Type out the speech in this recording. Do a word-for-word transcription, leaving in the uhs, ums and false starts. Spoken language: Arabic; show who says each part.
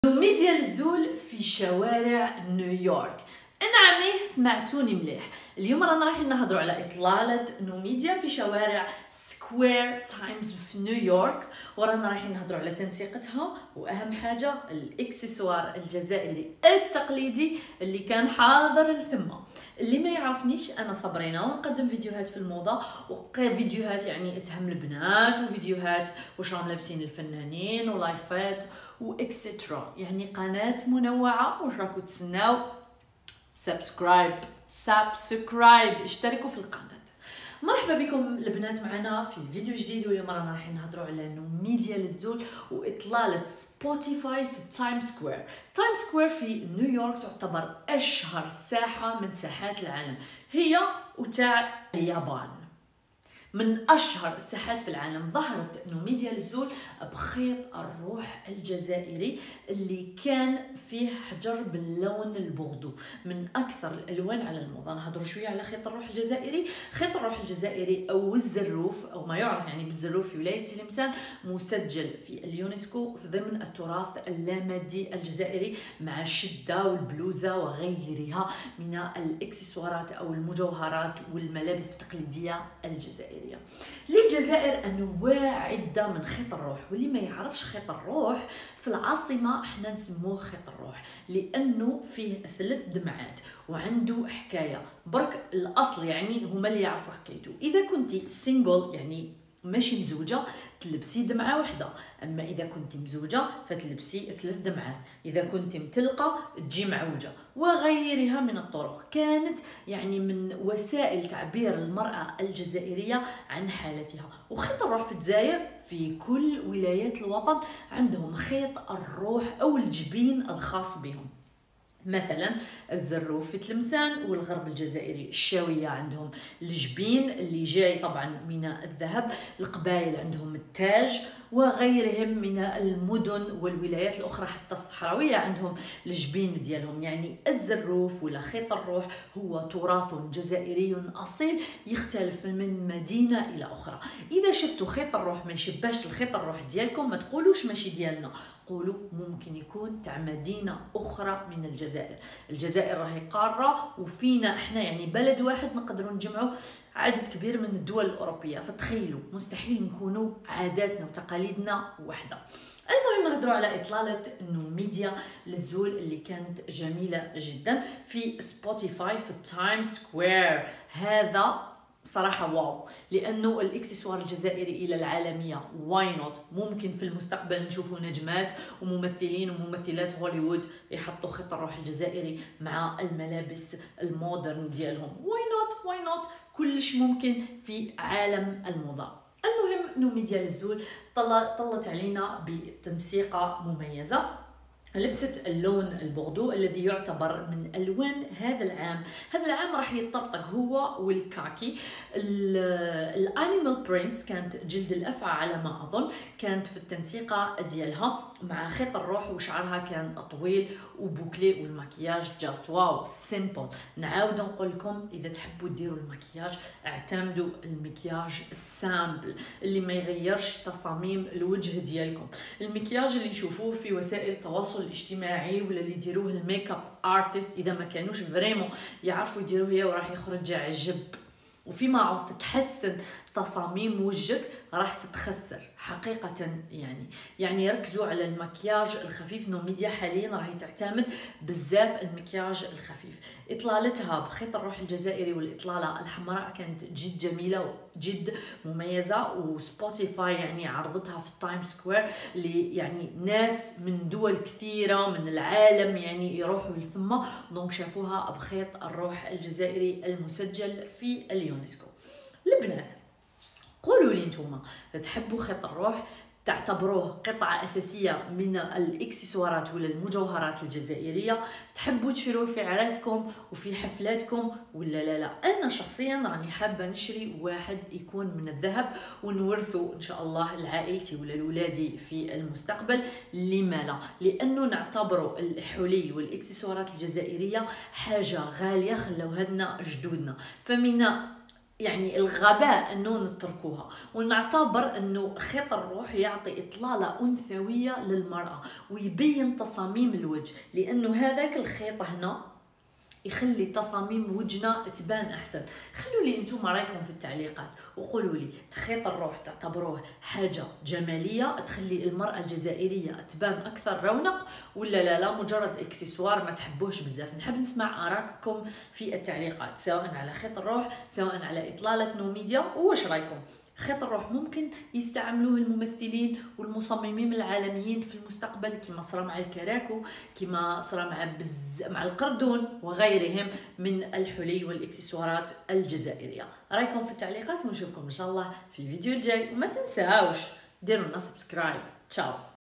Speaker 1: نوميديا الزول في شوارع نيويورك. نعمي سمعتوني مليح. اليوم رانا رايحين نهضروا على اطلاله نوميديا في شوارع سكوير تايمز في نيويورك، ورانا رايحين نهضروا على تنسيقتها، واهم حاجه الاكسسوار الجزائري التقليدي اللي كان حاضر الثمه. اللي ما يعرفنيش، انا صبرينه ونقدم فيديوهات في الموضه، وفيديوهات يعني تهم البنات، وفيديوهات واش راهم لابسين الفنانين، ولايفات واكسترا، يعني قناه منوعه. واش راكم تسناو؟ سبسكرايب سبسكرايب اشتركوا في القناه. مرحبا بكم البنات معنا في فيديو جديد، واليوم رانا رايحين نهضروا على نوميديا للزول واطلاله سبوتيفاي في تايم سكوير. تايم سكوير في نيويورك تعتبر اشهر ساحه من ساحات العالم، هي وتاع اليابان. من اشهر الساحات في العالم. ظهرت نوميديا للزول بخيط الروح الجزائري اللي كان فيه حجر باللون البغدو، من اكثر الالوان على الموضه. نهضروا شويه على خيط الروح الجزائري. خيط الروح الجزائري او الزروف، او ما يعرف يعني بالزروف في ولايه تلمسان، مسجل في اليونسكو ضمن التراث اللامادي الجزائري، مع الشده والبلوزه وغيرها من الاكسسوارات او المجوهرات والملابس التقليديه الجزائريه. للجزائر انواع عده من خيط الروح، واللي ما يعرفش خيط الروح، في العاصمه احنا نسموه خيط الروح لانه فيه ثلاث دمعات وعنده حكايه. برك الاصل يعني هما اللي يعرفوا حكايته. اذا كنتي سينجل يعني ماشي مزوجه تلبسي دمعه واحده، اما اذا كنتي مزوجه فتلبسي ثلاث دمعات، اذا كنتي مطلقه تجي معوجه، وغيرها من الطرق. كانت يعني من وسائل تعبير المراه الجزائريه عن حالتها. وخيط الروح في الجزائر في كل ولايات الوطن عندهم خيط الروح او الجبين الخاص بهم. مثلا الزروف في تلمسان والغرب الجزائري الشاويه عندهم الجبين اللي جاي طبعا من الذهب، القبائل عندهم التاج، وغيرهم من المدن والولايات الاخرى حتى الصحراويه عندهم الجبين ديالهم. يعني الزروف ولا خيط الروح هو تراث جزائري اصيل يختلف من مدينه الى اخرى. اذا شفتوا خيط الروح ما يشبهش الخيط الروح ديالكم ما تقولوش ماشي ديالنا، قولوا ممكن يكون تاع مدينه اخرى من الجزائر. الجزائر راهي قاره وفينا احنا يعني بلد واحد نقدروا نجمعوا عدد كبير من الدول الاوروبيه، فتخيلوا مستحيل نكونوا عاداتنا وتقاليدنا واحده. المهم نهضروا على اطلاله نوميديا للزول اللي كانت جميله جدا في سبوتيفاي في تايم سكوير. هذا صراحة واو، لأنه الإكسسوار الجزائري إلى العالمية، واي نوت. ممكن في المستقبل نشوفوا نجمات وممثلين وممثلات هوليوود يحطوا خيط الروح الجزائري مع الملابس المودرن ديالهم. واي نوت واي نوت، كلش ممكن في عالم الموضة. المهم نوميديا للزول طلت علينا بتنسيقة مميزة، لبست اللون البوردو الذي يعتبر من الوان هذا العام. هذا العام راح يطرطق هو والكاكي. الانيمال برينتس كانت جلد الافعى على ما اظن، كانت في التنسيقه ديالها مع خيط الروح، وشعرها كان طويل وبوكلي، والمكياج جاست واو سيمبل. نعاود نقول لكم اذا تحبوا ديروا المكياج اعتمدوا المكياج السامبل اللي ما يغيرش تصاميم الوجه ديالكم. المكياج اللي نشوفوه في وسائل التواصل الاجتماعي ولا اللي يديروه الميك اب ارتست، اذا ما كانوش فريمون يعرفوا يديروه هي وراح يخرج عجب، وفيما عاوز تحسن تصاميم وجهك راح تتخسر حقيقة. يعني يعني ركزوا على المكياج الخفيف. نوميديا حاليا راهي تعتمد بزاف المكياج الخفيف. اطلالتها بخيط الروح الجزائري والاطلاله الحمراء كانت جد جميله وجد مميزه، وسبوتيفاي يعني عرضتها في التايم سكوير اللي يعني ناس من دول كثيره من العالم يعني يروحوا للفمه، دونك شافوها بخيط الروح الجزائري المسجل في اليونسكو. البنات قولوا لي نتوما تحبوا خيط الروح، تعتبروه قطعة أساسية من الإكسسوارات ولا المجوهرات الجزائرية، تحبوا تشروه في عراسكم وفي حفلاتكم ولا لا لا؟ أنا شخصيا راني حابة نشري واحد يكون من الذهب ونورثه إن شاء الله لعائلتي ولا لولادي في المستقبل. لما لا؟ لأنه نعتبره الحلي والإكسسوارات الجزائرية حاجة غالية خلوها لنا جدودنا. فمن يعني الغباء انه نتركوها ونعتبر انه خيط الروح يعطي اطلالة انثوية للمرأة ويبين تصاميم الوجه، لانه هذاك الخيط هنا يخلي تصاميم وجهنا تبان احسن. خلوا لي انتم رايكم في التعليقات وقولوا لي خيط الروح تعتبروه حاجه جماليه تخلي المراه الجزائريه تبان اكثر رونق، ولا لا لا مجرد اكسسوار ما تحبوش بزاف؟ نحب نسمع ارائكم في التعليقات سواء على خيط الروح سواء على اطلاله نوميديا. واش رايكم خيط الروح ممكن يستعملوه الممثلين والمصممين العالميين في المستقبل كما صرا مع الكراكو، كما صرا مع بز مع القردون وغيرهم من الحلي والاكسسوارات الجزائريه؟ رايكم في التعليقات ونشوفكم ان شاء الله في الفيديو الجاي، وما تنساوش ديروا لنا سبسكرايب. تشاو.